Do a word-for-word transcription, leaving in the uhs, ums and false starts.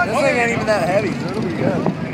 This thing ain't even that heavy, so it'll be good.